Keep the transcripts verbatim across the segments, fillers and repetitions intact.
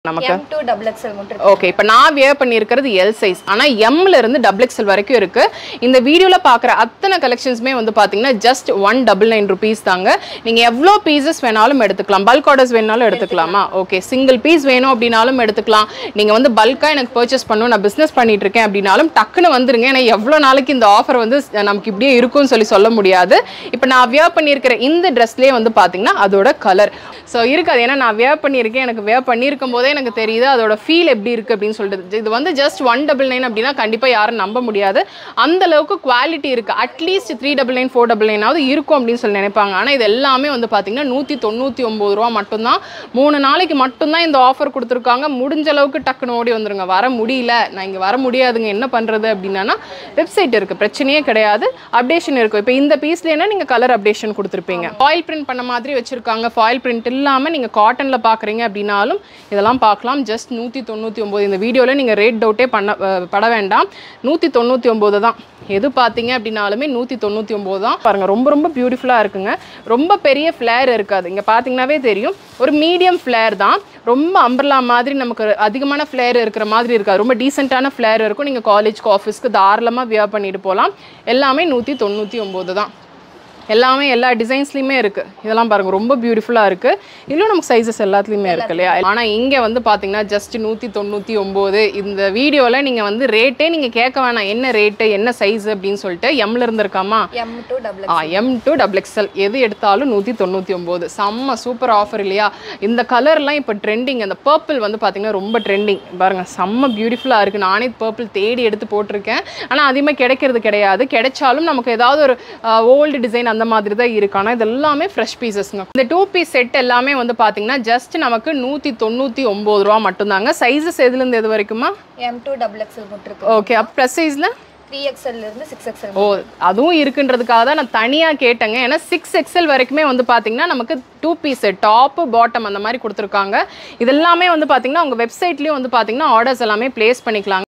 நமக்கு M to double X L மட்டும் okay இப்போ நான் வியர் பண்ணியிருக்கிறது எல் சைஸ் ஆனால் எம்ல இருந்து டபுள் எக்ஸ்எல் வரைக்கும் இருக்கு இந்த வீடியோல பார்க்குற அத்தனை கலெக்ஷன்ஸுமே வந்து பார்த்தீங்கன்னா just one double nine rupees தாங்க நீங்கள் எவ்வளோ பீசஸ் வேணாலும் எடுத்துக்கலாம் பல்க் ஆர்டர்ஸ் வேணாலும் எடுத்துக்கலாமா ஓகே சிங்கிள் பீஸ் வேணும் அப்படின்னாலும் எடுத்துக்கலாம் நீங்கள் வந்து பல்காக எனக்கு பர்ச்சேஸ் பண்ணணும் நான் பிஸ்னஸ் பண்ணிட்டு இருக்கேன் அப்படின்னாலும் டக்குன்னு வந்துருங்க ஏன்னா எவ்வளோ நாளைக்கு இந்த ஆஃபர் வந்து நமக்கு இப்படியே இருக்கும்னு சொல்லி சொல்ல முடியாது இப்போ நான் வியர் பண்ணியிருக்கிற இந்த ட்ரெஸ்லேயே வந்து பார்த்தீங்கன்னா அதோட கலர் ஸோ இருக்காது ஏன்னா நான் வியர் பண்ணியிருக்கேன் எனக்கு வியர் பண்ணியிருக்கும் போதே எனக்கு தெரியுது அதோட ஃபீல் எப்படி இருக்கு அப்படின்னு சொல்லிட்டு இது வந்து ஜஸ்ட் ஒன் டபுள் நைன் அப்படின்னா கண்டிப்பாக யாரும் நம்ப முடியாது அந்த அளவுக்கு குவாலிட்டி இருக்கு at least three double nine four double நைனாவது இருக்கும் அப்படின்னு சொல்லி நினைப்பாங்க ஆனால் இது எல்லாமே வந்து பார்த்தீங்கன்னா நூற்றி தொண்ணூற்றி ஒம்பது ரூபா மட்டும்தான் மூணு நாளைக்கு மட்டும்தான் இந்த ஆஃபர் கொடுத்துருக்காங்க முடிஞ்ச அளவுக்கு டக்குன்னு ஓடி வந்துருங்க வர முடியல நான் இங்கே வர முடியாதுங்க என்ன பண்ணுறது அப்படின்னா வெப்சைட் இருக்கு பிரச்சனையே கிடையாது அப்டேஷன் இருக்கும் இப்போ இந்த பீஸ்லேனா நீங்கள் கலர் அப்டேஷன் கொடுத்துருப்பீங்க ஃபாயில் பிரிண்ட் பண்ண மாதிரி வச்சிருக்காங்க ஃபாயில் பிரிண்ட் இல்லாமல் நீங்கள் காட்டனில் பார்க்குறீங்க அப்படின்னாலும் இதெல்லாம் பார்க்கலாம் ஜஸ்ட் நூற்றி தொண்ணூற்றி ஒம்பது இந்த வீடியோவில் நீங்கள் ரேட் டவுட்டே பண்ண பட வேண்டாம் நூற்றி தொண்ணூற்றி ஒம்பது தான் எது பார்த்தீங்க அப்படின்னாலுமே நூற்றி தொண்ணூற்றி ஒம்பது தான் பாருங்கள் ரொம்ப ரொம்ப பியூட்டிஃபுல்லாக இருக்குங்க ரொம்ப பெரிய ஃப்ளேர் இருக்காது இங்கே பார்த்தீங்கன்னாவே தெரியும் ஒரு மீடியம் ஃப்ளேர் தான் ரொம்ப அம்பர்லா மாதிரி நமக்கு அதிகமான ஃப்ளேர் இருக்கிற மாதிரி இருக்காது ரொம்ப டீசெண்டான ஃப்ளேர் இருக்கும் நீங்கள் காலேஜ்க்கு ஆஃபீஸ்க்கு தாராளமாக வியர் பண்ணிட்டு போகலாம் எல்லாமே நூற்றி தொண்ணூற்றி ஒம்பது தான் எல்லாமே எல்லா டிசைன்ஸ்லையுமே இருக்குது இதெல்லாம் பாருங்கள் ரொம்ப பியூட்டிஃபுல்லாக இருக்குது இன்னும் நமக்கு சைஸஸ் எல்லாத்துலேயுமே இருக்கு இல்லையா ஆனால் இங்கே வந்து பார்த்தீங்கன்னா ஜஸ்ட் நூற்றி தொண்ணூற்றி ஒம்பது இந்த வீடியோவில் நீங்கள் வந்து ரேட்டே நீங்கள் கேட்க வேணாம் என்ன ரேட்டு என்ன சைஸ் அப்படின்னு சொல்லிட்டு எம்ல இருந்து இருக்காமா M to double ஆ எம் டு டபுள் எக்ஸ்எல் எது எடுத்தாலும் நூற்றி தொண்ணூற்றி ஒம்பது செம்ம சூப்பர் ஆஃபர் இல்லையா இந்த கலர்லாம் இப்போ ட்ரெண்டிங் அந்த பர்பிள் வந்து பார்த்தீங்கன்னா ரொம்ப ட்ரெண்டிங் பாருங்கள் செம்ம பியூட்டிஃபுல்லாக இருக்குது நானே பர்பிள் தேடி எடுத்து போட்டிருக்கேன் ஆனால் அதிகமாக கிடைக்கிறது கிடையாது கிடைச்சாலும் நமக்கு ஏதாவது ஒரு ஓல்டு டிசைன் அந்த மாதிரி தான் இருக்கு ஆனால் இது எல்லாமே ஃப்ரெஷ் பீசஸ்ங்க இந்த டூ பீஸ் செட் எல்லாமே வந்து பார்த்தீங்கன்னா ஜஸ்ட் நமக்கு நூற்றி தொண்ணூற்றி ஒம்பது ரூபா மட்டும்தாங்க சைஸஸ் எதுலேருந்து எது வரைக்குமா M to double X L மட்டும் இருக்கு ஓகே அப்போ ப்ளஸ் சைஸில் three X L இருந்து six X L ஓ அதுவும் இருக்குன்றதுக்காக தான் நான் தனியாக கேட்டேங்க ஏன்னா சிக்ஸ் எக்ஸ்எல் வரைக்குமே வந்து பார்த்தீங்கன்னா நமக்கு டூ பீஸ் டாப்பு பாட்டம் அந்த மாதிரி கொடுத்துருக்காங்க இது எல்லாமே வந்து பார்த்தீங்கன்னா உங்கள் வெப்சைட்லேயும் வந்து பார்த்தீங்கன்னா ஆர்டர்ஸ் எல்லாமே பிளேஸ் பண்ணிக்கலாங்க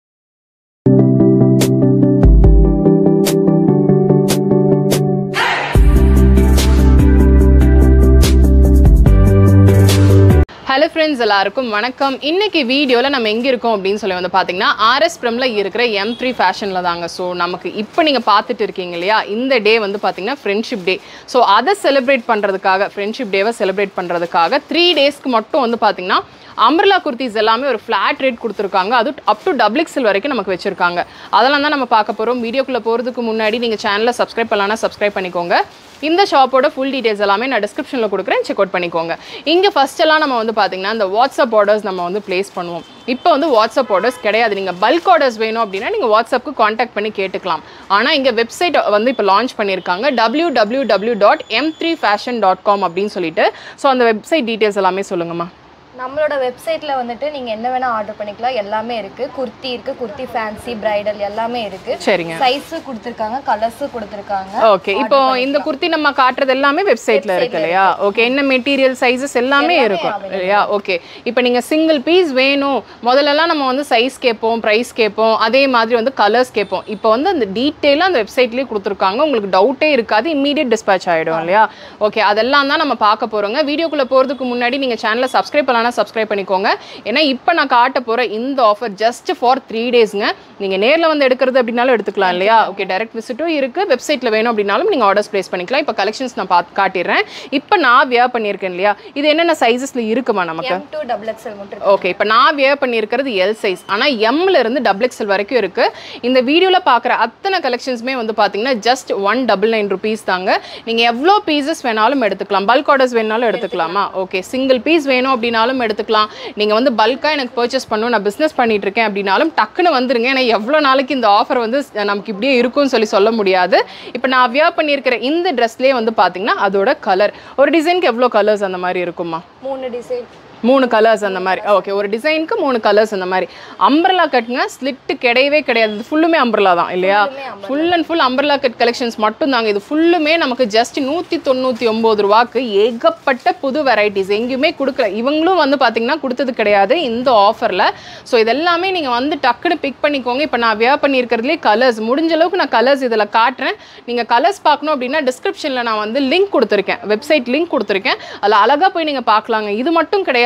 ஹலோ ஃப்ரெண்ட்ஸ் எல்லாருக்கும் வணக்கம் இன்னைக்கு வீடியோவில் நம்ம எங்கே இருக்கோம் அப்படின்னு சொல்லி வந்து பார்த்தீங்கன்னா ஆர்எஸ் பிரம்ல இருக்கிற எம் த்ரீ ஃபேஷனில் தாங்க ஸோ நமக்கு இப்போ நீங்கள் பார்த்துட்டு இருக்கீங்க இல்லையா இந்த டே வந்து பார்த்தீங்கன்னா ஃப்ரெண்ட்ஷிப் டே ஸோ அதை செலிப்ரேட் பண்ணுறதுக்காக ஃப்ரெண்ட்ஷிப் டேவை செலிப்ரேட் பண்ணுறதுக்காக த்ரீ டேஸ்க்கு மட்டும் வந்து பார்த்தீங்கன்னா அம்பர்லா குர்த்திஸ் எல்லாமே ஒரு ஃப்ளாட் ரேட் கொடுத்துருக்காங்க அது அப் டு டபுள் எக்ஸ்எல் வரைக்கும் நமக்கு வச்சிருக்காங்க அதெல்லாம் தான் நம்ம பார்க்க போகிறோம் வீடியோக்குள்ளே போகிறதுக்கு முன்னாடி நீங்கள் சேனலை சப்ஸ்கிரைப் பண்ணலாம்னா சப்ஸ்கிரைப் பண்ணிக்கோங்க இந்த ஷாப்போட ஃபுல் டீடைல்ஸ் எல்லாமே நான் டிஸ்கிரிப்ஷனில் கொடுக்குறேன் செக் அவுட் பண்ணிக்கோங்க இங்கே ஃபஸ்ட்டெல்லாம் நம்ம வந்து பார்த்தீங்கன்னா இந்த வாட்ஸ்அப் ஆர்டர்ஸ் நம்ம வந்து ப்ளேஸ் பண்ணுவோம் இப்போ வந்து வாட்ஸ்அப் ஆர்டர்ஸ் கிடையாது நீங்கள் பல்க் ஆர்டர்ஸ் வேணும் அப்படின்னா நீங்கள் வாட்ஸ்அப்புக்கு காண்டாக்ட் பண்ணி கேட்டுக்கலாம் ஆனால் இங்கே வெப்சைட் வந்து இப்போ லான்ச் பண்ணியிருக்காங்க W W W dot M three fashion dot com அப்படின்னு சொல்லிட்டு ஸோ அந்த வெப்சைட் டீடைல்ஸ் எல்லாமே சொல்லுங்கம்மா நம்மளோட வெப்சைட்ல வந்துட்டு நீங்க என்ன வேணா ஆர்டர் பண்ணிக்கலாம் எல்லாமே இருக்கு குர்த்தி இருக்கு குர்த்தி ஃபேன்சி பிரைடல் எல்லாமே இருக்கு சரிங்க சைஸ் கொடுத்திருக்காங்க கலர்ஸ் கொடுத்திருக்காங்க ஓகே இப்போ இந்த குர்த்தி நம்ம காட்டுறது எல்லாமே வெப்சைட்ல இருக்கு இல்லையா ஓகே என்ன மெட்டீரியல் சைஸஸ் எல்லாமே இருக்கும் இல்லையா ஓகே இப்போ நீங்க சிங்கிள் பீஸ் வேணும் முதல்லலாம் நம்ம வந்து சைஸ் கேட்போம் பிரைஸ் கேட்போம் அதே மாதிரி வந்து கலர்ஸ் கேட்போம் இப்போ வந்து அந்த டீட்டெயிலாக அந்த வெப்சைட்லேயே கொடுத்துருக்காங்க உங்களுக்கு டவுட்டே இருக்காது இம்மீடியட் டிஸ்பேச் ஆகிடும் இல்லையா ஓகே அதெல்லாம் தான் நம்ம பார்க்க போகிறோங்க வீடியோக்குள்ளே போகிறதுக்கு முன்னாடி நீங்கள் சேனலை சப்ஸ்கிரைப் பண்ணலாம் சப்ஸ்கிரைப் பண்ணிக்கோங்க ஏன்னா இப்போ நான் காட்ட போகிற இந்த ஆஃபர் ஜஸ்ட் ஃபார் த்ரீ டேஸ்ங்க நீங்கள் நேரில் வந்து எடுக்கிறது அப்படின்னாலும் எடுத்துக்கலாம் இல்லையா ஓகே டைரக்ட் விசிட்டும் இருக்குது வெப்சைட்டில் வேணும் அப்படின்னாலும் நீங்கள் ஆர்டர்ஸ் ப்ளேஸ் பண்ணிக்கலாம் இப்போ கலெக்ஷன்ஸ் நான் பார்த்து காட்டிடுறேன் இப்போ நான் வியர் பண்ணியிருக்கேன் இல்லையா இது என்னென்ன சைஸஸில் இருக்குமா நமக்கு M to double X L மட்டும் ஓகே இப்போ நான் வியர் பண்ணியிருக்கிறது எல் சைஸ் ஆனால் எம்ல இருந்து டபுள் எக்ஸ்எல் வரைக்கும் இருக்குது இந்த வீடியோவில் பார்க்குற அத்தனை கலெக்ஷன்ஸுமே வந்து பார்த்தீங்கன்னா just one double nine rupees தாங்க நீங்கள் எவ்வளோ பீசஸ் வேணாலும் எடுத்துக்கலாம் பல்க் ஆர்டர்ஸ் வேணாலும் எடுத்துக்கலாமா ஓகே சிங்கிள் பீஸ் வேணும் அப்படின்னாலும் எடுத்துக்கலாம் நீங்கள் வந்து பல்காக எனக்கு பர்ச்சேஸ் பண்ணணும் நான் பிஸ்னஸ் பண்ணிட்டு இருக்கேன் அப்படின்னாலும் டக்குன்னு வந்துருங்க ஏன்னா எவ்வளோ நாளைக்கு இந்த ஆஃபர் வந்து நமக்கு இப்படியே இருக்கும்னு சொல்லி சொல்ல முடியாது இப்போ நான் வியர் பண்ணியிருக்கிற இந்த ட்ரெஸ்லேயே வந்து பார்த்தீங்கன்னா அதோட கலர் ஒரு டிசைனுக்கு எவ்வளோ கலர்ஸ் அந்த மாதிரி இருக்குமா மூணு டிசைன் மூணு கலர்ஸ் அந்த மாதிரி ஓகே ஒரு டிசைனுக்கு மூணு கலர்ஸ் அந்த மாதிரி அம்பர்லா கட்டுங்க ஸ்லிட்டு கிடையவே கிடையாது இது ஃபுல்லுமே அம்பர்லா தான் இல்லையா full and full umbrella cut collections மட்டும் தாங்க இது ஃபுல்லுமே நமக்கு ஜஸ்ட் நூற்றி தொண்ணூற்றி ஒம்பது ரூபாய்க்கு ஏகப்பட்ட புது வெரைட்டிஸ் எங்கேயுமே கொடுக்கல இவங்களும் வந்து பார்த்தீங்கன்னா கொடுத்தது கிடையாது இந்த ஆஃபரில் ஸோ இதெல்லாமே நீங்கள் வந்து டக்குன்னு பிக் பண்ணிக்கோங்க இப்போ நான் வியர் பண்ணியிருக்கிறதுலே கலர்ஸ் முடிஞ்ச அளவுக்கு நான் கலர்ஸ் இதில் காட்டுறேன் நீங்கள் கலர்ஸ் பார்க்கணும் அப்படின்னா டிஸ்கிரிப்ஷனில் நான் வந்து லிங்க் கொடுத்துருக்கேன் வெப்சைட் லிங்க் கொடுத்துருக்கேன் அதில் அழகாக போய் நீங்கள் பார்க்கலாங்க இது மட்டும் கிடையாது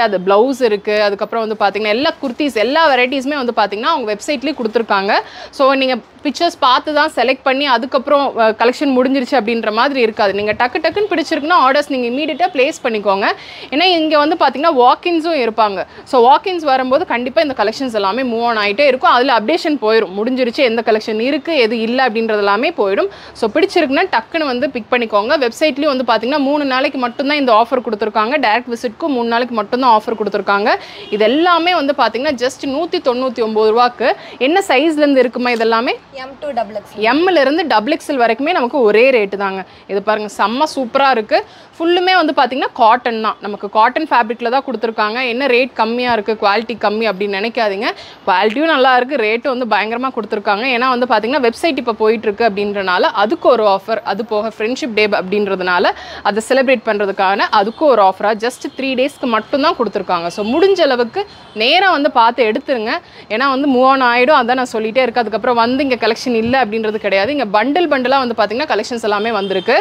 தெரியாது. ப்ளவுஸ் இருக்குது, அதுக்கப்புறம் வந்து பார்த்தீங்கன்னா எல்லா குர்த்திஸ் எல்லா வெரைட்டிஸுமே வந்து பார்த்தீங்கன்னா அவங்க வெப்சைட்லேயே கொடுத்துருக்காங்க. ஸோ நீங்கள் பிக்சர்ஸ் பார்த்து தான் செலக்ட் பண்ணி அதுக்கப்புறம் கலெக்ஷன் முடிஞ்சிருச்சு அப்படின்ற மாதிரி இருக்காது. நீங்கள் டக்கு டக்குன்னு பிடிச்சிருக்குன்னா ஆர்டர்ஸ் நீங்கள் இமீடியட்டாக ப்ளேஸ் பண்ணிக்கோங்க. ஏன்னா இங்கே வந்து பார்த்தீங்கன்னா வாக்கின்ஸும் இருப்பாங்க. ஸோ வாக்கின்ஸ் வரும்போது கண்டிப்பாக இந்த கலெக்ஷன்ஸ் எல்லாமே மூவ் ஆன் ஆகிட்டே இருக்கும். அதில் அப்டேஷன் போயிடும், முடிஞ்சிருச்சு எந்த கலெக்ஷன் இருக்குது எது இல்லை அப்படின்றது எல்லாமே போயிடும். ஸோ பிடிச்சிருக்குன்னா டக்குன்னு வந்து பிக் பண்ணிக்கோங்க. வெப்சைட்லேயும் வந்து பார்த்தீங்கன்னா மூணு நாளைக்கு மட்டும்தான் இந்த ஆஃபர் கொடுத்துருக்காங்க. டேரக்ட் விசிட்க்கும் மூணு நாளைக்கு மட்டும்தான் ஆஃபர் கொடுத்துருக்காங்க. இது எல்லாமே வந்து பார்த்தீங்கன்னா ஜஸ்ட் நூற்றி தொண்ணூற்றி ஒம்பது ரூபாய்க்கு. என்ன சைஸ்லேருந்து இருக்குமா இதெல்லாமே? எம் டு டபுள் எக்ஸ் எம்ல இருந்து டபுள் எக்ஸ்எல் வரைக்குமே நமக்கு ஒரே ரேட்டு தாங்க. இது பாருங்க செம்ம சூப்பராக இருக்குது. ஃபுல்லுமே வந்து பார்த்தீங்கன்னா காட்டன் தான், நமக்கு காட்டன் ஃபேப்ரிக்கில் தான் கொடுத்துருக்காங்க. என்ன ரேட் கம்மியாக இருக்குது, குவாலிட்டி கம்மி அப்படின்னு நினைக்காதீங்க. குவாலிட்டியும் நல்லா இருக்குது, ரேட்டும் வந்து பயங்கரமாக கொடுத்துருக்காங்க. ஏன்னா வந்து பார்த்தீங்கன்னா வெப்சைட் இப்போ போயிட்டுருக்கு அப்படின்றனால அதுக்கு ஒரு ஆஃபர், அது போக ஃப்ரெண்ட்ஷிப் டே அப்படின்றதுனால அதை செலிப்ரேட் பண்ணுறதுக்கான அதுக்கும் ஒரு ஆஃபராக ஜஸ்ட் த்ரீ டேஸ்க்கு மட்டும்தான் கொடுத்துருக்காங்க. ஸோ முடிஞ்ச அளவுக்கு நேராக வந்து பார்த்து எடுத்துருங்க. ஏன்னா வந்து மூவ் ஆன் ஆகிடும், அதான் நான் சொல்லிகிட்டே இருக்கேன். அதுக்கப்புறம் வந்து இங்கே கலெக்ஷன் இல்லை அப்படின்றது கிடையாது. இங்கே பண்டில் பண்டிலாக வந்து பார்த்தீங்கன்னா கலெக்ஷன்ஸ் எல்லாமே வந்திருக்கு.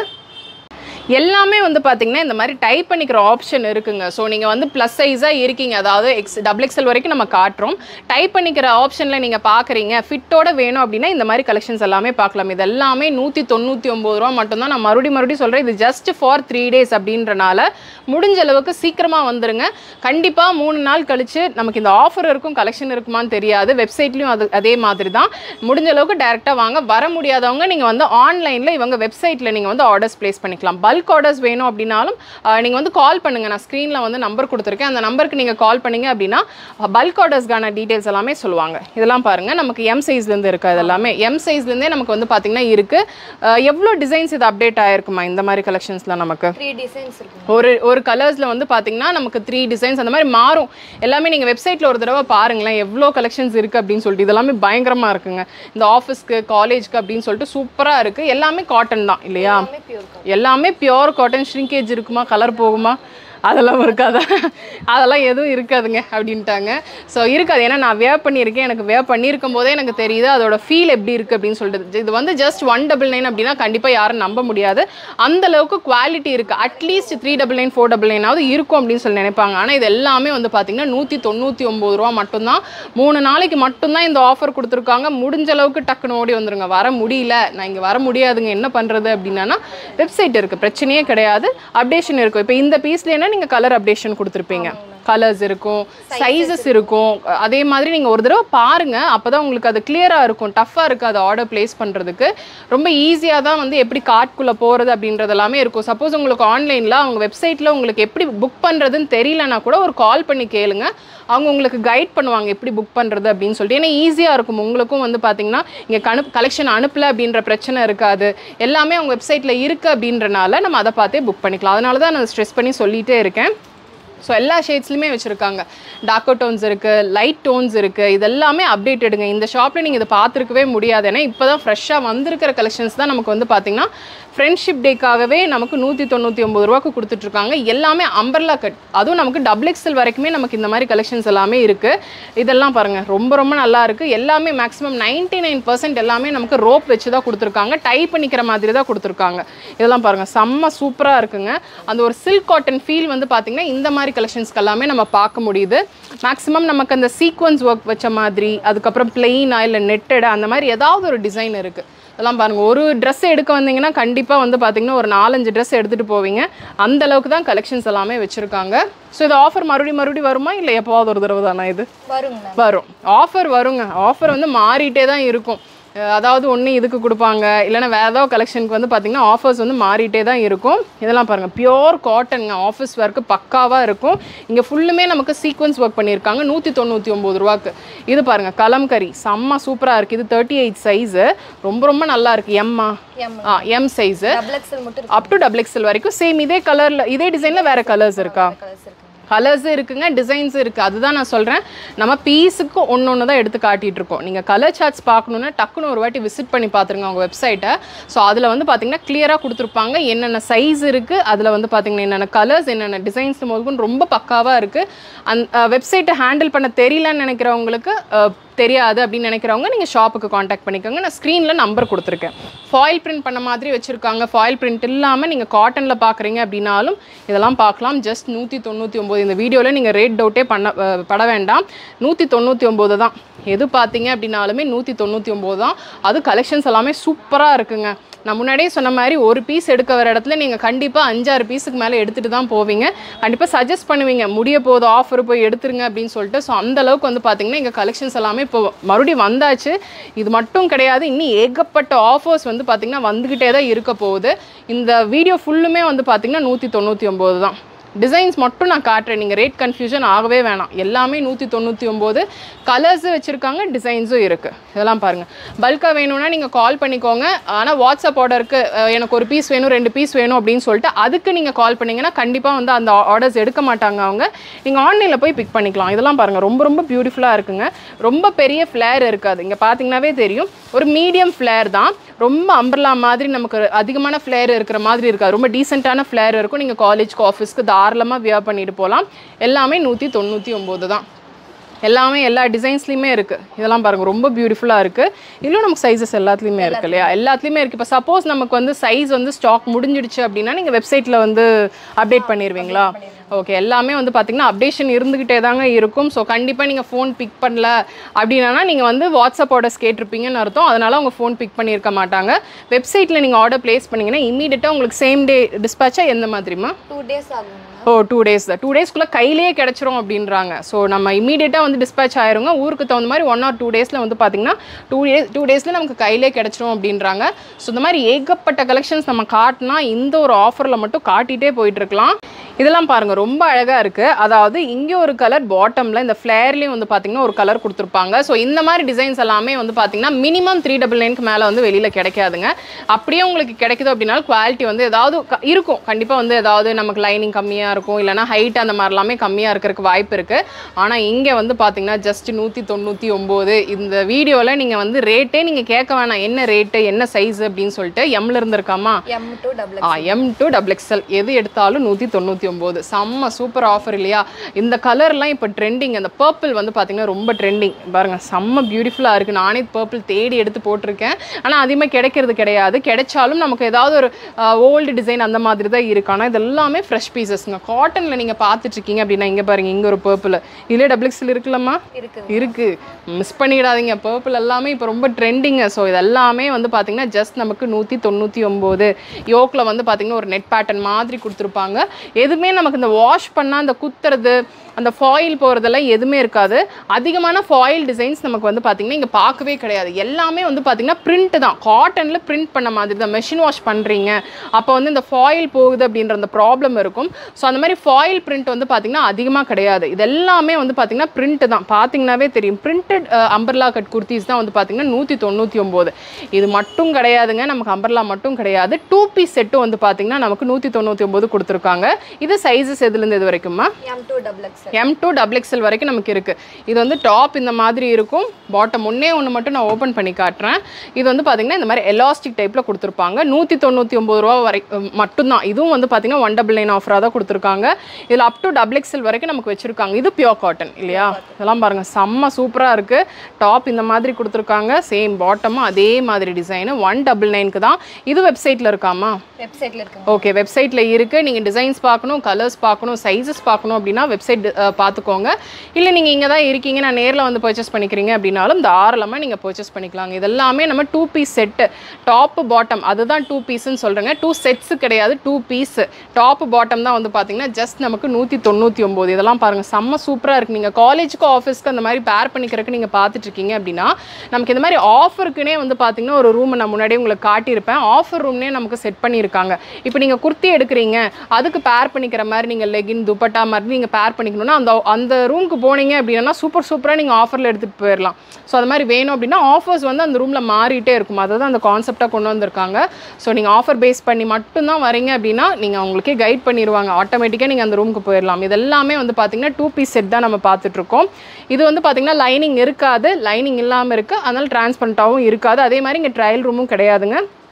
எல்லாமே வந்து பார்த்தீங்கன்னா இந்த மாதிரி டைப் பண்ணிக்கிற ஆப்ஷன் இருக்குங்க. ஸோ நீங்கள் வந்து ப்ளஸ் சைஸாக இருக்கீங்க, அதாவது எக்ஸ் டபுள் எக்ஸ்எல் வரைக்கும் நம்ம காட்டுறோம். டைப் பண்ணிக்கிற ஆப்ஷனில் நீங்கள் பார்க்குறீங்க, ஃபிட்டோட வேணும் அப்படின்னா இந்த மாதிரி கலெக்ஷன்ஸ் எல்லாமே பார்க்கலாம். இது எல்லாமே நூற்றி தொண்ணூற்றி ஒம்பது ரூபா மட்டும்தான். நான் மறுபடியும் மறுபடியும் சொல்கிறேன், இது ஜஸ்ட் ஃபார் த்ரீ டேஸ் அப்படின்றனால முடிஞ்ச அளவுக்கு சீக்கிரமாக வந்துருங்க. கண்டிப்பாக மூணு நாள் கழிச்சு நமக்கு இந்த ஆஃபர் இருக்கும், கலெக்ஷன் இருக்குமான்னு தெரியாது. வெப்சைட்லேயும் அது அதே மாதிரி தான். முடிஞ்ச அளவுக்கு டேரெக்டாக வாங்க. வர முடியாதவங்க நீங்கள் வந்து ஆன்லைனில் இவங்க வெப்சைட்டில் நீங்கள் வந்து ஆர்டர்ஸ் ப்ளேஸ் பண்ணிக்கலாம். பல்க் ஆர்டர்ஸ் வேணும் அப்படின்னாலும் நீங்கள் வந்து கால் பண்ணுங்கள். நான் ஸ்க்ரீனில் வந்து நம்பர் கொடுத்துருக்கேன், அந்த நம்பருக்கு நீங்கள் கால் பண்ணிங்க அப்படின்னா பல்க் ஆர்டர்ஸ்க்கான டீட்டெயில்ஸ் எல்லாமே சொல்லுவாங்க. இதெல்லாம் பாருங்கள், நமக்கு எம் சைஸ்லேருந்து இருக்குது. இது எல்லாமே எம் சைஸ்லேருந்தே நமக்கு வந்து பார்த்திங்கன்னா இருக்குது. எவ்வளோ டிசைன்ஸ் இது அப்டேட் ஆகிருக்குமா இந்த மாதிரி கலெக்ஷன்ஸில்? நமக்கு த்ரீ டிசைன்ஸ் இருக்கு. ஒரு ஒரு கலர்ஸில் வந்து பார்த்திங்கன்னா நமக்கு த்ரீ டிசைன்ஸ் அந்த மாதிரி மாறும். எல்லாமே நீங்கள் வெப்சைட்டில் ஒரு தடவை பாருங்களேன் எவ்வளோ கலெக்ஷன்ஸ் இருக்குது அப்படின்னு சொல்லிட்டு. இதெல்லாமே பயங்கரமாக இருக்குங்க. இந்த ஆஃபீஸ்க்கு காலேஜ்க்கு அப்படின்னு சொல்லிட்டு சூப்பராக இருக்குது. எல்லாமே காட்டன் தான் இல்லையா? எல்லாமே பியோர் காட்டன். ஷ்ரிங்கேஜ் இருக்குமா, கலர் போகுமா, அதெல்லாம் இருக்காதா? அதெல்லாம் எதுவும் இருக்காதுங்க அப்படின்ட்டாங்க. ஸோ இருக்காது, ஏன்னா நான் வேர் பண்ணியிருக்கேன், எனக்கு வேர் பண்ணியிருக்கும் போதே எனக்கு தெரியுது அதோட ஃபீல் எப்படி இருக்குது அப்படின்னு சொல்லிட்டு. இது வந்து ஜஸ்ட் ஒன் டபுள் நைன் அப்படின்னா கண்டிப்பாக யாரும் நம்ப முடியாது, அந்தளவுக்கு குவாலிட்டி இருக்குது. At least three double nine four double நைனாவது இருக்கும் அப்படின்னு சொல்லி நினைப்பாங்க. ஆனால் இது எல்லாமே வந்து பார்த்திங்கன்னா நூற்றி தொண்ணூற்றி ஒம்பது ரூபா மட்டும்தான். மூணு நாளைக்கு மட்டும்தான் இந்த ஆஃபர் கொடுத்துருக்காங்க. முடிஞ்ச அளவுக்கு டக்குன்னு ஓடி வந்துருங்க. வர முடியல, நான் இங்கே வர முடியாதுங்க, என்ன பண்ணுறது அப்படின்னா வெப்சைட் இருக்குது, பிரச்சனையே கிடையாது. அப்டேஷன் இருக்கும். இப்போ இந்த பீஸ்லேன்னா நீங்கள் கலர் அப்டேஷன் கொடுத்துருப்பீங்க, கலர்ஸ் இருக்கும், சைஸஸ் இருக்கும். அதே மாதிரி நீங்கள் ஒரு தடவை பாருங்கள், அப்போ தான் உங்களுக்கு அது கிளியராக இருக்கும். டஃப்பாக இருக்குது அது ஆர்டர் ப்ளேஸ் பண்ணுறதுக்கு. ரொம்ப ஈஸியாக தான் வந்து எப்படி கார்ட்குள்ளே போகிறது அப்படின்றது எல்லாமே இருக்கும். சப்போஸ் உங்களுக்கு ஆன்லைனில் அவங்க வெப்சைட்டில் உங்களுக்கு எப்படி புக் பண்ணுறதுன்னு தெரியலனா கூட ஒரு கால் பண்ணி கேளுங்க, அவங்க உங்களுக்கு கைட் பண்ணுவாங்க எப்படி புக் பண்ணுறது அப்படின்னு சொல்லிட்டு. ஏன்னா ஈஸியாக இருக்கும் உங்களுக்கும் வந்து பார்த்தீங்கன்னா இங்கே கணு கலெக்ஷன் அனுப்பலை அப்படின்ற பிரச்சனை இருக்காது. எல்லாமே அவங்க வெப்சைட்டில் இருக்குது அப்படின்றனால நம்ம அதை பார்த்தே புக் பண்ணிக்கலாம். அதனால தான் நான் ஸ்ட்ரெஸ் பண்ணி சொல்லிகிட்டே இருக்கேன். ஸோ எல்லா ஷேட்ஸ்லையுமே வச்சுருக்காங்க. டார்க்கோ டோன்ஸ் இருக்குது, லைட் டோன்ஸ் இருக்குது. இதெல்லாமே அப்டேட் எடுங்க. இந்த ஷாப்பில் நீங்கள் இதை பார்த்துருக்கவே முடியாது. ஏன்னா இப்போ தான் ஃப்ரெஷ்ஷாக வந்திருக்கிற கலெக்ஷன்ஸ் தான் நமக்கு வந்து பார்த்திங்கன்னா ஃப்ரெண்ட்ஷிப் டேக்காகவே நமக்கு நூற்றி தொண்ணூற்றி ஒம்பது ரூபாய்க்கு கொடுத்துட்ருக்காங்க. எல்லாமே அம்பர்லா கட், அதுவும் நமக்கு டபுள் எக்ஸ்எல் வரைக்குமே நமக்கு இந்த மாதிரி கலெக்ஷன்ஸ் எல்லாமே இருக்குது. இதெல்லாம் பாருங்கள், ரொம்ப ரொம்ப நல்லா இருக்குது. எல்லாமே மேக்ஸிமம் நைன்ட்டி நைன் பர்சன்ட் எல்லாமே நமக்கு ரோப் வச்சு தான் கொடுத்துருக்காங்க. டை பண்ணிக்கிற மாதிரி தான் கொடுத்துருக்காங்க. இதெல்லாம் பாருங்கள், செம்ம சூப்பராக இருக்குங்க. அந்த ஒரு சில்க் காட்டன் ஃபீல் வந்து பார்த்திங்கன்னா இந்த மாதிரி கலெக்ஷன்ஸ்க்கு எல்லாமே நம்ம பார்க்க முடியுது. மேக்ஸிமம் நமக்கு அந்த சீக்வன்ஸ் ஒர்க் வச்ச மாதிரி, அதுக்கப்புறம் பிளெயினாக இல்லை நெட்டடா அந்த மாதிரி ஏதாவது ஒரு டிசைன் இருக்குது. அதெல்லாம் பாருங்கள், ஒரு ட்ரெஸ் எடுக்க வந்தீங்கன்னா கண்டிப்பாக வந்து பார்த்திங்கன்னா ஒரு நாலஞ்சு ட்ரெஸ் எடுத்துகிட்டு போவீங்க. அந்தளவுக்கு தான் கலெக்ஷன்ஸ் எல்லாமே வச்சுருக்காங்க. ஸோ இது ஆஃபர் மறுபடியும் மறுபடியும் வருமா இல்லை எப்போவாவது ஒரு தடவை தானே? இது வரும், ஆஃபர் வருங்க. ஆஃபர் வந்து மாறிட்டே தான் இருக்கும். அதாவது ஒன்று இதுக்கு கொடுப்பாங்க, இல்லைனா வேறு ஏதாவது கலெக்ஷனுக்கு வந்து பார்த்திங்கன்னா ஆஃபர்ஸ் வந்து மாறிட்டே தான் இருக்கும். இதெல்லாம் பாருங்கள், பியோர் காட்டனுங்க. ஆஃபீஸ் ஒர்க்கு பக்காவாக இருக்கும். இங்கே ஃபுல்லுமே நமக்கு சீக்வன்ஸ் ஒர்க் பண்ணியிருக்காங்க நூற்றி தொண்ணூற்றி ஒம்பது ரூபாய்க்கு. இது பாருங்கள், கலம்கரி செம்ம சூப்பராக இருக்குது. இது தேர்ட்டி எயிட் சைஸு, ரொம்ப ரொம்ப நல்லா இருக்குது. எம்மா ஆ M size up to double XL வரைக்கும் சேம். இதே கலரில் இதே டிசைனில் வேறு கலர்ஸ் இருக்கா? கலர்ஸும் இருக்குங்க, டிசைன்ஸும் இருக்குது. அதுதான் நான் சொல்கிறேன், நம்ம பீஸுக்கு ஒன்று ஒன்று தான் எடுத்து காட்டிகிட்ருக்கோம். நீங்கள் கலர் சார்ட்ஸ் பார்க்கணுன்னா டக்குன்னு ஒரு வாட்டி விசிட் பண்ணி பார்த்துருங்க அவங்க வெப்சைட்டை. ஸோ அதில் வந்து பார்த்திங்கன்னா கிளியராக கொடுத்துருப்பாங்க என்னென்ன சைஸ் இருக்குது, அதில் வந்து பார்த்திங்கன்னா என்னென்ன கலர்ஸ், என்னென்ன டிசைன்ஸ் முதல்கொண்டு ரொம்ப பக்காவாக இருக்குது. அந் வெப்சைட்டை ஹேண்டில் பண்ண தெரியலன்னு நினைக்கிறவங்களுக்கு தெரியாது அப்படின்னு நினைக்கிறவங்க நீங்கள் ஷாப்புக்கு காண்டாக்ட் பண்ணிக்கோங்க. நான் ஸ்க்ரீனில் நம்பர் கொடுத்துருக்கேன். ஃபாயில் பிரிண்ட் பண்ண மாதிரி வச்சுருக்காங்க. ஃபாயில் பிரிண்ட் இல்லாமல் நீங்கள் காட்டனில் பார்க்குறீங்க அப்படின்னாலும் இதெல்லாம் பார்க்கலாம். ஜஸ்ட் நூற்றி தொண்ணூற்றி ஒம்பது. இந்த வீடியோவில் நீங்கள் ரேட் டவுட்டே பண்ண பட வேண்டாம். நூற்றி தொண்ணூற்றி ஒம்பது தான். எது பார்த்தீங்க அப்படின்னாலுமே நூற்றி தொண்ணூற்றி ஒம்பது தான். அது கலெக்ஷன்ஸ் எல்லாமே சூப்பராக இருக்குங்க. நான் முன்னாடியே சொன்ன மாதிரி ஒரு பீஸ் எடுக்க வர இடத்துல நீங்கள் கண்டிப்பாக அஞ்சாறு பீஸுக்கு மேலே எடுத்துகிட்டு தான் போவீங்க. கண்டிப்பாக சஜஸ்ட் பண்ணுவீங்க, முடிய போதும் ஆஃபர் போய் எடுத்துருங்க அப்படின்னு சொல்லிட்டு. ஸோ அந்தளவுக்கு வந்து பார்த்திங்கன்னா எங்கள் கலெக்ஷன்ஸ் எல்லாமே இப்போ மறுபடியும் வந்தாச்சு. இது மட்டும் கிடையாது, இன்னும் ஏகப்பட்ட ஆஃபர்ஸ் வந்து பார்த்திங்கன்னா வந்துக்கிட்டே தான் இருக்க போகுது. இந்த வீடியோ ஃபுல்லுமே வந்து பார்த்திங்கன்னா நூற்றி தொண்ணூற்றி ஒம்பது தான். டிசைன்ஸ் மட்டும் நான் காட்டுறேன், நீங்கள் ரேட் கன்ஃபியூஷன் ஆகவே வேணாம். எல்லாமே நூற்றி தொண்ணூற்றி ஒம்பது. கலர்ஸும் வச்சுருக்காங்க, டிசைன்ஸும் இருக்குது. இதெல்லாம் பாருங்கள். பல்காக வேணும்னா நீங்கள் கால் பண்ணிக்கோங்க. ஆனால் வாட்ஸ்அப் ஆர்டருக்கு எனக்கு ஒரு பீஸ் வேணும், ரெண்டு பீஸ் வேணும் அப்படின்னு சொல்லிட்டு அதுக்கு நீங்கள் கால் பண்ணிங்கன்னா கண்டிப்பாக வந்து அந்த ஆர்டர்ஸ் எடுக்க மாட்டாங்க அவங்க. நீங்கள் ஆன்லைனில் போய் பிக் பண்ணிக்கலாம். இதெல்லாம் பாருங்கள், ரொம்ப ரொம்ப பியூட்டிஃபுல்லாக இருக்குங்க. ரொம்ப பெரிய ஃப்ளேர் இருக்காது. இங்கே பார்த்தீங்கன்னாவே தெரியும், ஒரு மீடியம் ஃப்ளேர் தான். ரொம்ப அம்பர்லா மாதிரி நமக்கு அதிகமான ஃப்ளேர் இருக்கிற மாதிரி இருக்காது. ரொம்ப டீசெண்டான ஃப்ளேர் இருக்கும். நீங்கள் காலேஜ்க்கு ஆஃபீஸ்க்கு தாராளமாக வியர் பண்ணிட்டு போகலாம். எல்லாமே நூற்றி தொண்ணூற்றி ஒம்பது தான். எல்லாமே எல்லா டிசைன்ஸ்லையுமே இருக்குது. இதெல்லாம் பாருங்கள், ரொம்ப பியூட்டிஃபுல்லாக இருக்குது. இன்னும் நமக்கு சைஸஸ் எல்லாத்துலேயுமே இருக்குது இல்லையா? எல்லாத்துலேயுமே இருக்குது. இப்போ சப்போஸ் நமக்கு வந்து சைஸ் வந்து ஸ்டாக் முடிஞ்சிடுச்சு அப்படின்னா நீங்கள் வெப்சைட்டில் வந்து அப்டேட் பண்ணிடுவீங்களா? ஓகே, எல்லாமே வந்து பார்த்திங்கன்னா அப்டேஷன் இருந்துக்கிட்டே தாங்க இருக்கும். ஸோ கண்டிப்பாக நீங்கள் ஃபோன் பிக் பண்ணல அப்படின்னா நீங்கள் வந்து வாட்ஸ்அப் ஆர்டர்ஸ் கேட்டிருப்பீங்கன்னு அர்த்தம். அதனால் அவங்க ஃபோன் பிக் பண்ணியிருக்க மாட்டாங்க. வெப்சைட்டில் நீங்கள் ஆர்டர் ப்ளேஸ் பண்ணிங்கன்னா இம்மீடியட்டாக உங்களுக்கு சேம் டே டிஸ்பேச்சாக எந்த மாதிரிமா? டூ டேஸ் ஆகும். ஓ, டூ டேஸ் தான். டூ டேஸ்க்குள்ளே கையிலேயே கிடச்சிரும் அப்படின்றாங்க. ஸோ நம்ம இமீடியட்டாக வந்து டிஸ்பேச் ஆயிருங்க. ஊருக்கு தகுந்த மாதிரி ஒன் ஆர் டூ டேஸில் வந்து பார்த்திங்கன்னா டூ டேஸ் டூ டேஸில் நமக்கு கையிலே கிடச்சிரும் அப்படின்றாங்க. ஸோ இந்த மாதிரி ஏகப்பட்ட கலெக்ஷன்ஸ் நம்ம காட்டினா இந்த ஒரு ஆஃபரில் மட்டும் காட்டிகிட்டே போயிட்டுருக்கலாம். இதெல்லாம் பாருங்கள், ரொம்ப அழகாக இருக்குது. அதாவது இங்கே ஒரு கலர், பாட்டமில் இந்த ஃப்ளேர்லேயும் வந்து பார்த்திங்கன்னா ஒரு கலர் கொடுத்துருப்பாங்க. ஸோ இந்த மாதிரி டிசைன்ஸ் எல்லாமே வந்து பார்த்திங்கன்னா மினிமம் த்ரீ டபுள் நைனுக்கு மேலே வந்து வெளியில் கிடைக்காதுங்க. அப்படியே உங்களுக்கு கிடைக்குது அப்படின்னா குவாலிட்டி வந்து ஏதாவது இருக்கும். கண்டிப்பாக வந்து ஏதாவது நமக்கு லைனிங் கம்மியாக இருக்கும், இல்லைனா ஹைட் அந்த மாதிரிலாமே கம்மியாக இருக்கிறதுக்கு வாய்ப்பு இருக்குது. ஆனால் இங்கே வந்து பார்த்திங்கன்னா ஜஸ்ட் நூற்றி தொண்ணூற்றி ஒம்பது. இந்த வீடியோவில் நீங்கள் வந்து ரேட்டே நீங்கள் கேட்க வேணாம், என்ன ரேட்டு என்ன சைஸ் அப்படின்னு சொல்லிட்டு. எம்ல இருந்து இருக்காமா? எம் டூ டபுள் ஆ எம் டூ டபுள் எக்ஸ்எல் எது எடுத்தாலும் நூற்றி தொண்ணூற்றி ஒம்பது. செம்ம சூப்பர் ஆஃபர் இல்லையா? இந்த கலர்லாம் இப்போ ட்ரெண்டிங். அந்த பர்பிள் வந்து பார்த்திங்கன்னா ரொம்ப ட்ரெண்டிங். பாருங்கள், செம்ம பியூட்டிஃபுல்லாக இருக்குது. நானே பர்பிள் தேடி எடுத்து போட்டிருக்கேன். ஆனால் அதிகமாக கிடைக்கிறது கிடையாது. கிடைச்சாலும் நமக்கு ஏதாவது ஒரு ஓல்டு டிசைன் அந்த மாதிரி தான் இருக்கு. ஆனால் இது எல்லாமே ஃப்ரெஷ் பீசஸ்ங்க. காட்டனில் நீங்கள் பார்த்துட்ருக்கீங்க அப்படின்னா இங்கே பாருங்கள், இங்கே ஒரு பர்பிள். இதிலே டபுள் எக்ஸ்எல் இருக்குல்லம்மா? இருக்குது. மிஸ் பண்ணிடாதீங்க. பர்பிள் எல்லாமே இப்போ ரொம்ப ட்ரெண்டிங்க. ஸோ இது எல்லாமே வந்து பார்த்திங்கன்னா ஜஸ்ட் நமக்கு நூற்றி தொண்ணூற்றி ஒம்பது. யோக்கில் வந்து பார்த்திங்கன்னா ஒரு நெட் பேட்டர்ன் மாதிரி கொடுத்துருப்பாங்க. எதுவுமே நமக்கு இந்த வாஷ் பண்ணால் அந்த குத்துறது, அந்த ஃபாயில் போகிறதெல்லாம் எதுவுமே இருக்காது. அதிகமான ஃபாயில் டிசைன்ஸ் நமக்கு வந்து பார்த்திங்கன்னா இங்கே பார்க்கவே கிடையாது. எல்லாமே வந்து பார்த்திங்கன்னா பிரிண்ட் தான். காட்டனில் பிரிண்ட் பண்ண மாதிரி தான். மெஷின் வாஷ் பண்ணுறீங்க அப்போ வந்து இந்த ஃபாயில் போகுது அப்படின்ற அந்த ப்ராப்ளம் இருக்கும். ஸோ அந்த மாதிரி ஃபாயில் பிரிண்ட் வந்து பார்த்திங்கன்னா அதிகமாக கிடையாது. இது எல்லாமே வந்து பார்த்திங்கன்னா பிரிண்ட் தான். பார்த்திங்கனாவே தெரியும். பிரிண்டட் அம்பர்லா கட் குர்த்திஸ் தான் வந்து பார்த்திங்கன்னா நூற்றி தொண்ணூற்றி ஒம்பது. இது மட்டும் கிடையாதுங்க, நமக்கு அம்பர்லா மட்டும் கிடையாது. டூ பீஸ் செட்டும் வந்து பார்த்திங்கன்னா நமக்கு நூற்றி தொண்ணூற்றி ஒம்பது கொடுத்துருக்காங்க. இது சைஸஸ் எதுலேருந்து இது வரைக்குமா? M to double XL M to double XL வரைக்கும் நமக்கு இருக்குது. இது வந்து டாப் இந்த மாதிரி இருக்கும். பாட்டம் ஒன்றே ஒன்று மட்டும் நான் ஓப்பன் பண்ணி காட்டுறேன். இது வந்து பார்த்திங்கன்னா இந்த மாதிரி எலாஸ்டிக் டைப்பில் கொடுத்துருப்பாங்க. நூற்றி தொண்ணூற்றி ஒம்பது ரூபா வரை மட்டும்தான். இதுவும் வந்து பார்த்திங்கன்னா ஒன் டபுள் நைன் ஆஃபராக தான் கொடுத்துருக்காங்க. இதில் அப் டு டபுள் எக்ஸ்எல் வரைக்கும் நமக்கு வச்சுருக்காங்க. இது பியோர் காட்டன் இல்லையா? இதெல்லாம் பாருங்கள், செம்ம சூப்பராக இருக்குது. டாப் இந்த மாதிரி கொடுத்துருக்காங்க. சேம் பாட்டமும் அதே மாதிரி டிசைனு. ஒன் டபுள் நைனுக்கு தான். இது வெப்சைட்டில் இருக்காமா? வெப்சைட்டில் இருக்கு. ஓகே, வெப்சைட்டில் இருக்குது. நீங்கள் டிசைன்ஸ் பார்க்கணும், கலர்ஸ் பார்க்கணும், சைஸஸ் பார்க்கணும் அப்படின்னா வெப்சைட் பார்த்துக்கோங்க. இல்லை நீங்கள் இங்கே தான் இருக்கீங்க, நான் நேரில் வந்து பர்ச்சேஸ் பண்ணிக்கிறீங்க அப்படின்னாலும் தாராளமாக நீங்கள் பர்ச்சேஸ் பண்ணிக்கலாங்க. இதெல்லாமே நம்ம two piece set, top bottom, அதுதான் டூ பீஸ்ன்னு சொல்கிறேங்க. டூ செட்ஸு கிடையாது, டூ பீஸு. டாப்பு பாட்டம் தான் வந்து பார்த்திங்கன்னா ஜஸ்ட் நமக்கு நூற்றி தொண்ணூற்றி ஒம்பது. இதெல்லாம் பாருங்கள், செம்ம சூப்பராக இருக்குது. நீங்கள் காலேஜுக்கு ஆஃபீஸ்க்கு அந்த மாதிரி பேர் பண்ணிக்கிறதுக்கு நீங்கள் பார்த்துட்ருக்கீங்க அப்படின்னா நமக்கு இந்த மாதிரி ஆஃபருக்குனே வந்து பார்த்திங்கன்னா ஒரு ரூம் நான் முன்னாடியே உங்களுக்கு காட்டியிருப்பேன். ஆஃபர் ரூம்னே நமக்கு செட் பண்ணியிருக்காங்க. இப்போ நீங்கள் குர்த்தி எடுக்கிறீங்க, அதுக்கு பேர் பண்ணிக்கிற மாதிரி நீங்கள் லெகின் துப்பட்டா மாதிரி நீங்கள் பேர் பண்ணிக்கணும்னா அந்த அந்த ரூமுக்கு போனீங்க அப்படின்னா சூப்பர் சூப்பராக நீங்கள் ஆஃபரில் எடுத்துகிட்டு போயிடலாம். ஸோ அது மாதிரி வேணும் அப்படின்னா ஆஃபர்ஸ் வந்து அந்த ரூமில் மாறிட்டே இருக்கும். அதை தான் அந்த கான்செப்டாக கொண்டு வந்திருக்காங்க. ஸோ நீங்கள் ஆஃபர் பேஸ் பண்ணி மட்டும்தான் வரீங்க அப்படின்னா நீங்கள் அவங்களுக்கே கைட் பண்ணிடுவாங்க. ஆட்டோமேட்டிக்காக நீங்கள் அந்த ரூமுக்கு போயிடலாம். இது எல்லாமே வந்து பார்த்திங்கன்னா டூ பீஸ் செட் தான் நம்ம பார்த்துட்ருக்கோம். இது வந்து பார்த்திங்கன்னா லைனிங் இருக்காது, லைனிங் இல்லாமல் இருக்குது, அதனால் டிரான்ஸ்பரண்ட்டாகவும் இருக்காது. அதே மாதிரி இங்கே ட்ரையல் ரூமும் கிடையாதுங்க.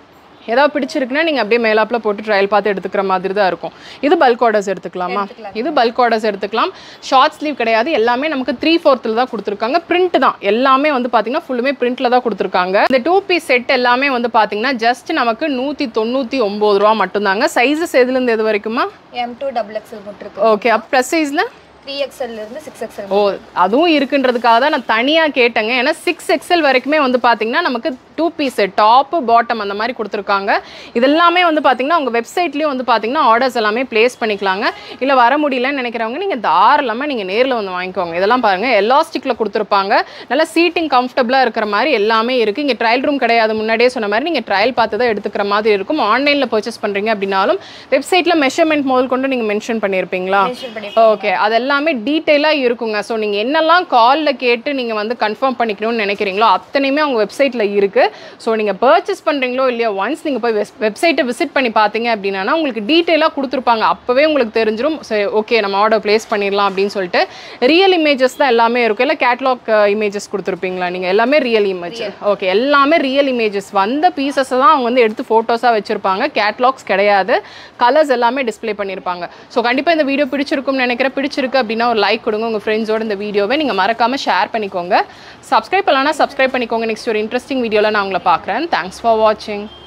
ஏதாவது பிடிச்சிருக்குன்னா நீங்கள் அப்படியே மேலாப்பில் போட்டு ட்ரையல் பார்த்து எடுத்துக்கிற மாதிரி தான் இருக்கும். இது பல்க் ஆர்டர்ஸ் எடுத்துக்கலாமா? இது பல்க் ஆர்டர்ஸ் எடுத்துக்கலாம். ஷார்ட் ஸ்லீவ் கிடையாது, எல்லாமே நமக்கு த்ரீ ஃபோர்த்தில் தான் கொடுத்துருக்காங்க. பிரிண்ட் தான் எல்லாமே வந்து பார்த்தீங்கன்னா ஃபுல்லுமே பிரிண்ட்டில் தான் கொடுத்துருக்காங்க. இந்த டூ பீஸ் செட் எல்லாமே வந்து பார்த்தீங்கன்னா ஜஸ்ட் நமக்கு நூற்றி தொண்ணூற்றி ஒம்பது ரூபா மட்டும்தாங்க. சைஸஸ் எதுலேருந்து எது வரைக்குமா? எம் டூ டபுள் எக்ஸ்எல் போட்டுருக்கு. ஓகே, அப்போ ப்ளஸ் சைஸில் த்ரீ எக்ஸ்எல் இருந்து சிக்ஸ் எக்ஸ்எல். ஓ, அதுவும் இருக்குன்றதுக்காக தான் நான் தனியாக கேட்டேங்க. ஏன்னா சிக்ஸ் எக்ஸ்எல் வரைக்குமே வந்து பார்த்தீங்கன்னா நமக்கு டூ பீஸ் டாப்பு பாட்டம் அந்த மாதிரி கொடுத்துருக்காங்க. இதெல்லாமே வந்து பார்த்தீங்கன்னா உங்கள் வெப்சைட்லேயும் வந்து பார்த்தீங்கன்னா ஆர்டர்ஸ் எல்லாமே ப்ளேஸ் பண்ணிக்கலாங்க. இல்லை வர முடியலன்னு நினைக்கிறவங்க நீங்கள் தாராளமாக நீங்கள் நேரில் வந்து வாங்கிக்கோங்க. இதெல்லாம் பாருங்கள், எலாஸ்டிக்கில் கொடுத்துருப்பாங்க. நல்லா சீட்டிங் கம்ஃபர்டபுளாக இருக்கிற மாதிரி எல்லாமே இருக்குது. இங்கே ட்ரையல் ரூம் கிடையாது, முன்னாடியே சொன்ன மாதிரி நீங்கள் ட்ரையல் பார்த்து தான் எடுத்துக்கிற மாதிரி இருக்கும். ஆன்லைனில் பர்ச்சேஸ் பண்ணுறீங்க அப்படின்னாலும் வெப்சைட்டில் மெஷர்மெண்ட் முதல் கொண்டு நீங்கள் மென்ஷன் பண்ணியிருப்பீங்களா? ஓகே, அதெல்லாம் எல்லாமே டீட்டெயிலாக இருக்குங்க. ஸோ நீங்கள் என்னெல்லாம் காலில் கேட்டு நீங்கள் வந்து கன்ஃபார்ம் பண்ணிக்கணும்னு நினைக்கிறீங்களோ அத்தனையுமே அவங்க வெப்சைட்டில் இருக்குது. ஸோ நீங்கள் பர்ச்சேஸ் பண்ணுறீங்களோ இல்லையா, ஒன்ஸ் நீங்கள் போய் வெப்சைட்டை விசிட் பண்ணி பார்த்தீங்க அப்படின்னா உங்களுக்கு டீட்டெயிலாக கொடுத்துருப்பாங்க. அப்போவே உங்களுக்கு தெரிஞ்சிடும் சரி ஓகே நம்ம ஆர்டர் ப்ளேஸ் பண்ணிடலாம் அப்படின்னு சொல்லிட்டு. ரியல் இமேஜஸ் தான் எல்லாமே இருக்கும். இல்லை கேட்லாக் இமேஜஸ் கொடுத்துருப்பீங்களா நீங்கள்? எல்லாமே ரியல் இமேஜ். ஓகே, எல்லாமே ரியல் இமேஜஸ். வந்த பீசஸை தான் அவங்க வந்து எடுத்து ஃபோட்டோஸாக வச்சுருப்பாங்க. கேட்லாக்ஸ் கிடையாது. கலர்ஸ் எல்லாமே டிஸ்பிளே பண்ணியிருப்பாங்க. ஸோ கண்டிப்பாக இந்த வீடியோ பிடிச்சிருக்கும்னு நினைக்கிறேன். பிடிச்சிருக்கு அப்படின்னா ஒரு லைக் கொடுங்க. உங்கள் ஃப்ரெண்ட்ஸோட இந்த வீடியோவை நீங்கள் மறக்காமல் ஷேர் பண்ணிக்கோங்க. சப்ஸ்கிரைப் பண்ணலாம்னா சப்ஸ்கிரைப் பண்ணிக்கோங்க. நெக்ஸ்ட் ஒரு இன்ட்ரெஸ்டிங் வீடியோவில் நான் உங்களை பார்க்குறேன். தேங்க்ஸ் ஃபார் வாட்சிங்.